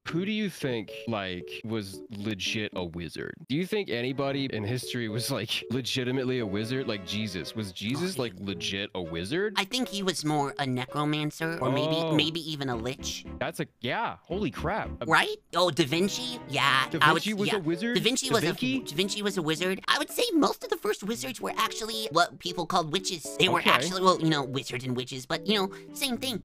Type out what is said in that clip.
Who do you think, like, was legit a wizard? Do you think anybody in history was, like, legitimately a wizard? Like Jesus. Was Jesus, like, legit a wizard? I think he was more a necromancer, or maybe even a lich. That's yeah, holy crap. Right? Oh, Da Vinci? Yeah. Da Vinci was a wizard? Da Vinci was a wizard. I would say most of the first wizards were actually what people called witches. They were actually, well, you know, wizards and witches, but, you know, same thing.